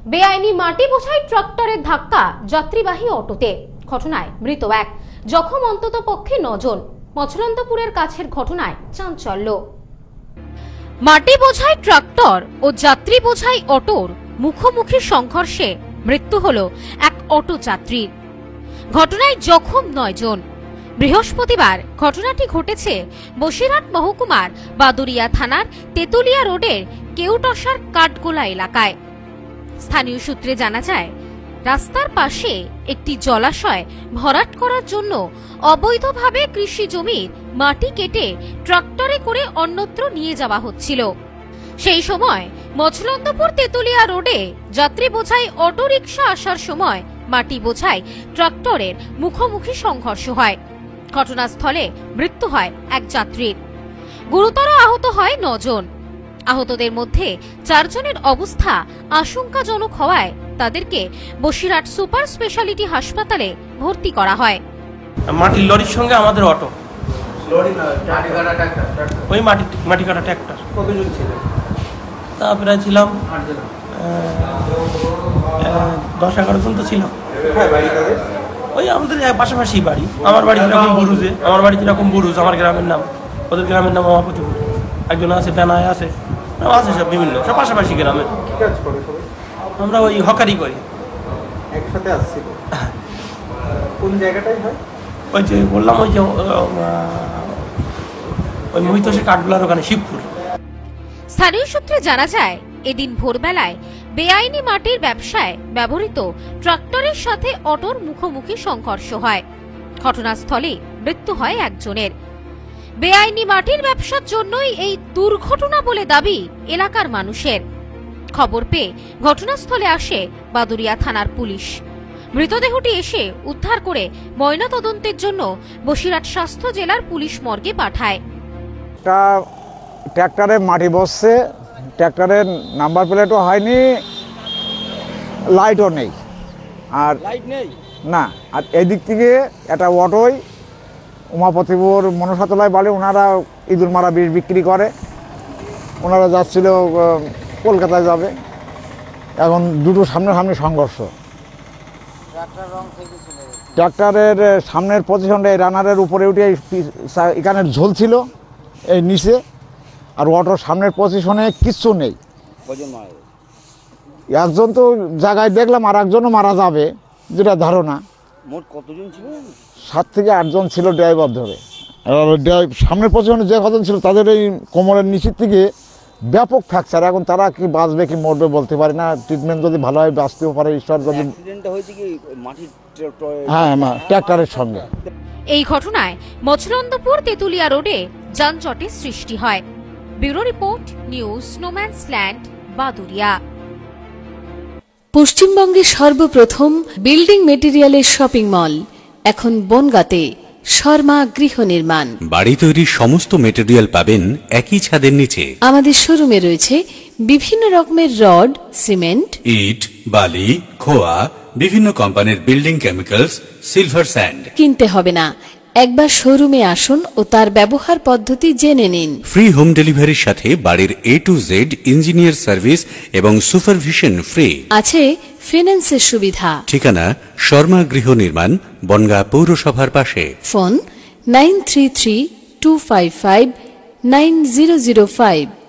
বেআইনি মাটি বোঝাই ট্রাক্টরের ধাক্কা যাত্রীবাহী অটোতে, ঘটনায় মৃত এক, জখম অন্তত পক্ষে 9 জন। মছলনপুরের কাছের ঘটনায় চাঞ্চল্য। মাটি বোঝাই ট্রাক্টর ও যাত্রী বোঝাই অটোর মুখোমুখি সংঘর্ষে মৃত্যু হল এক অটো যাত্রীর। ঘটনায় জখম 9 জন। বৃহস্পতিবার ঘটনাটি ঘটেছে বসিরহাট মহকুমার বাদুরিয়া থানার তেতুলিয়া রোডের কেউটসার কাঠগোলা এলাকায়। স্থানীয় সূত্রে জানা যায়, রাস্তার পাশে একটি জলাশয় ভরাট করার জন্য অবৈধভাবে কৃষি জমির মাটি কেটে ট্রাক্টরে করে অন্যত্র নিয়ে যাওয়া হচ্ছিল। সেই সময় মছলনপুর তেতুলিয়া রোডে যাত্রী বোঝাই অটো রিকশা আসার সময় মাটি বোঝাই ট্রাক্টরের মুখোমুখি সংঘর্ষ হয়। ঘটনাস্থলে মৃত্যু হয় এক যাত্রীর, গুরুতর আহত হয় 9 জন। আহতদের মধ্যে 4 জনের অবস্থা আশঙ্কাজনক হওয়ায় তাদেরকে বসিরহাট সুপার স্পেশালিটি হাসপাতালে ভর্তি করা হয়। মাটির লরির সঙ্গে আমাদের অটো, লরি না মাটি কাটা ট্রাক্টর, ওই মাটি কাটা ট্রাক্টর। কতজন ছিল? তা প্রায় ছিলাম 10-11 জন তো ছিলাম। হ্যাঁ, বাড়ি কাদের? ওই আমাদের পাশাপাশি বাড়ি। আমার বাড়ি যেরকম বুরুজে, আমার বাড়ি যেরকম বুরুজ, আমার গ্রামের নাম, ওদের গ্রামের নাম আমাপতিপুর। একজন আছে বেনায় আছে, আছে সব বিভিন্ন, সব পাশাপাশি গ্রামে। কি কাজ করে সবাই? আমরা ওই হকারি করি। একসাথে আসছিল। কোন জায়গাটাই হয়? ওই যে বললাম, ওই যে ওই মহিতোষের কাঠগোলার ওখানে, শিবপুর। স্থানীয় সূত্রে জানা যায়, এদিন ভোরবেলায় বেআইনি মাটির ব্যবসায় ব্যবহৃত ট্রাক্টরের সাথে অটোর মুখোমুখি সংঘর্ষ হয়। ঘটনাস্থলে মৃত্যু হয় একজনের। বেআইনি মাটির ব্যবসার জন্যই এই দুর্ঘটনা বলে দাবি এলাকার মানুষের। খবর পেয়ে ঘটনাস্থলে আসে বাদুরিয়া থানার পুলিশ। মৃতদেহটি এসে উদ্ধার করে ময়নাতদন্তের জন্য বসিরহাট স্বাস্থ্য জেলার পুলিশ মর্গে পাঠায়। ট্রাক্টরে মাটি বসছে, ট্রাক্টরের নাম্বার প্লেটও হয়নি, লাইটও নেই, আর লাইট নেই না। আর এদিক থেকে একটা অটোই উমাপতিপুর মনসাতলায় বাড়ি, ওনারা ইঁদুর মারা বিষ বিক্রি করে, ওনারা যাচ্ছিল কলকাতায় যাবে। এখন দুটো সামনাসামনি সংঘর্ষ। ট্রাক্টরের সামনের পজিশনটা এই রানারের উপরে উঠে এখানে ঝুলছিল এই নিচে, আর অটোর সামনের পজিশনে কিচ্ছু নেই। একজন তো জায়গায় দেখলাম, আর একজনও মারা যাবে যেটা ধারণা। মোট কতজন ছিল? 7 থেকে 8 জন ছিল ড্রাইভার ধরে। আর সামনের পজিশনে যে কজন ছিল তাদের এই কোমরের নিচের থেকে ব্যাপক ফ্র্যাকচার। এখন তারা কি বাঁচবে কি মরবে বলতে পারি না। ট্রিটমেন্ট যদি ভালো হয় বাঁচতেও পারে, ঈশ্বর যদি। হ্যাঁ, ট্রাক্টরের সঙ্গে। এই ঘটনায় মছলনপুর তেতুলিয়া রোডে যানজটের সৃষ্টি হয়। ব্যুরো রিপোর্ট, নিউজ স্নোম্যান্সল্যান্ড, বাদুরিয়া। পশ্চিমবঙ্গের সর্বপ্রথম বিল্ডিং মেটেরিয়ালের শপিং মল এখন বনগাঁতে। শর্মা গৃহ নির্মাণ, বাড়ি তৈরির সমস্ত মেটেরিয়াল পাবেন একই ছাদের নিচে। আমাদের শোরুমে রয়েছে বিভিন্ন রকমের রড, সিমেন্ট, ইট, বালি, খোয়া, বিভিন্ন কোম্পানির বিল্ডিং কেমিক্যালস, সিলভার স্যান্ড। কিনতে হবে না, একবার শোরুমে আসুন ও তার ব্যবহার পদ্ধতি জেনে নিন। ফ্রি হোম ডেলিভারির সাথে বাড়ির A to Z engineer service এবং সুপারভিশন ফ্রি। আছে ফিন্যান্সের সুবিধা। ঠিকানা শর্মা গৃহ নির্মাণ, বনগাঁ পৌরসভার পাশে। ফোন 9332559005।